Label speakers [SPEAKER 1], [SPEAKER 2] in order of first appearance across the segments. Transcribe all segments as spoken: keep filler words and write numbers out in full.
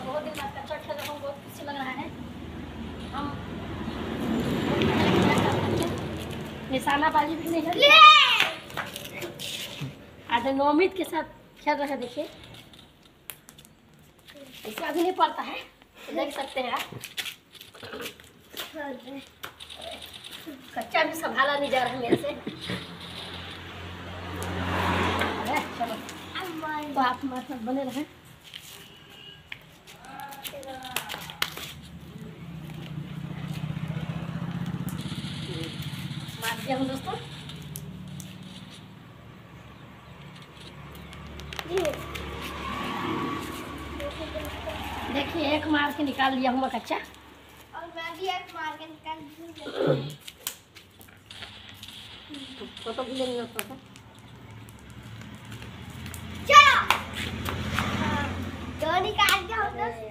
[SPEAKER 1] बहुत दिन बाद कच्चा खेल रहा हूँ, बहुत खुशी लग रहा है। हम निशानाबाजी भी नहीं है, आज नौमीद के साथ खेल रहे हैं। देखिए इसका भी नहीं पड़ता है, देख सकते हैं आप। कच्चा भी संभाला नहीं जा रहा है मेरे से। चलो तो आप हमारे साथ बने रहें। मार दिया हूँ दोस्तों। देखिए एक मार के निकाल लिया हूँ मैं कच्चा,
[SPEAKER 2] और मैं भी एक मार के निकाल दूँ।
[SPEAKER 1] तो तो भी नहीं होता था।
[SPEAKER 2] चलो दो निकाल के होता है।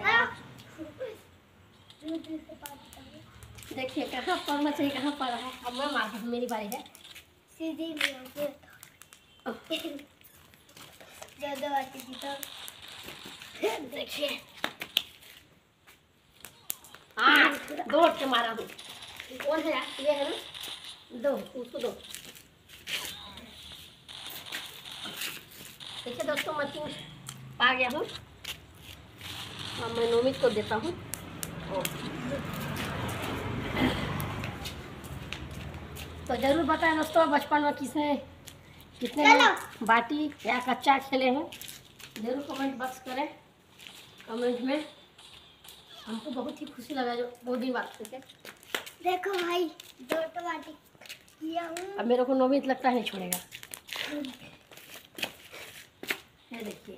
[SPEAKER 1] देखिए कहाँ पड़ना चाहिए, कहाँ पड़ रहा है। अब मैं मार दूँ, मेरी बारी है।
[SPEAKER 2] सीधी नहीं ज़्यादा आती थी तो
[SPEAKER 1] देखिए हाँ दो के मारा हूँ। कौन है यार, ये है ना, दो उसको दो। देखिए दोस्तों मैं तीन पा गया हूँ। अब मैं नौमीद को देता हूँ। तो जरूर बताएं दोस्तों बचपन में किसने कितने बाटी या कच्चा खेले हैं, जरूर कमेंट बॉक्स करें। कमेंट में हमको बहुत ही खुशी लगा जो बहुत दिन बात करके।
[SPEAKER 2] देखो भाई दो टमाटर किया हूँ।
[SPEAKER 1] अब मेरे को नौमीद लगता है नहीं छोड़ेगा। ये देखिए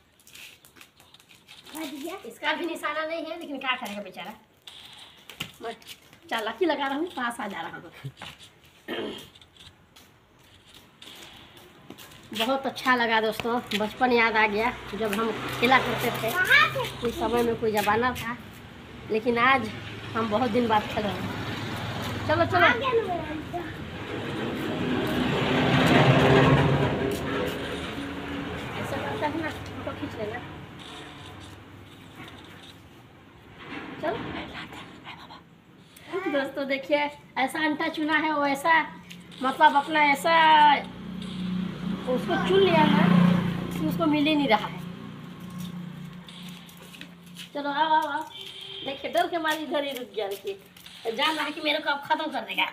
[SPEAKER 1] इसका भी निशाना नहीं है, लेकिन क्या करेगा बेचारा। मैं चालाकी लगा रहा हूँ, पास आ जा रहा हूँ। बहुत अच्छा लगा दोस्तों, बचपन याद आ गया जब हम खेला करते थे। उस समय में कोई जमाना था, लेकिन आज हम बहुत दिन बाद खेल रहे हैं। चलो चलो ऐसा करता है ना, फोटो खींच लेना। चलो दोस्तों देखिए ऐसा अंटा चुना है, वो ऐसा मतलब अपना ऐसा उसको चुन लिया ना कि उसको मिल ही नहीं रहा है। चलो आओ आओ आओ। देखिए डर के मारे इधर ही रुक गया। देखिए जान रहा है कि मेरे को अब खत्म कर देगा।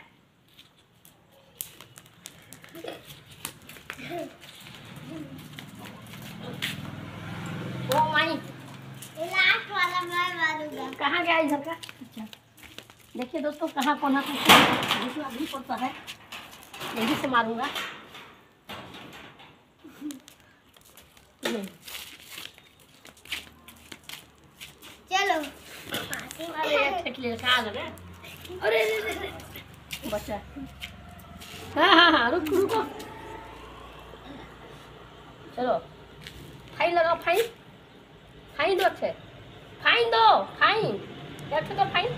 [SPEAKER 1] ओ माई
[SPEAKER 2] लास्ट वाला मैं मारूंगा।
[SPEAKER 1] कहाँ गया इधर का। अच्छा देखिए दोस्तों कहाँ कोना देखिए अभी पड़ता है, यही से मारूंगा।
[SPEAKER 2] चलो
[SPEAKER 1] अरे बच्चा हाँ हाँ हाँ रुक रुको। चलो फाइन लगाओ, फाइन फाइन दो, अच्छे फाइन दो, फाइन अच्छे दो फाइन।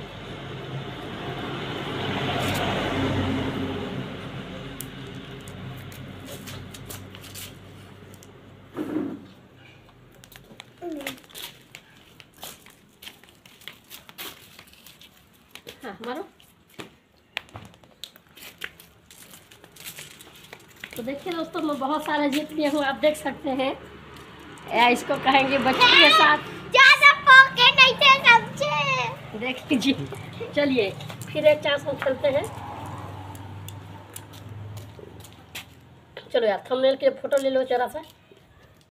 [SPEAKER 1] हाँ मारो। तो देखिए दोस्तों मैं बहुत सारे जीत लिए हूँ, आप देख सकते हैं। या इसको कहेंगे बच्चे के साथ
[SPEAKER 2] ज़्यादा पोके नहीं थे सबसे।
[SPEAKER 1] देख लीजिए। चलिए फिर एक चांस हम खेलते हैं। चलो यार थंबनेल के फोटो ले लो जरा सा।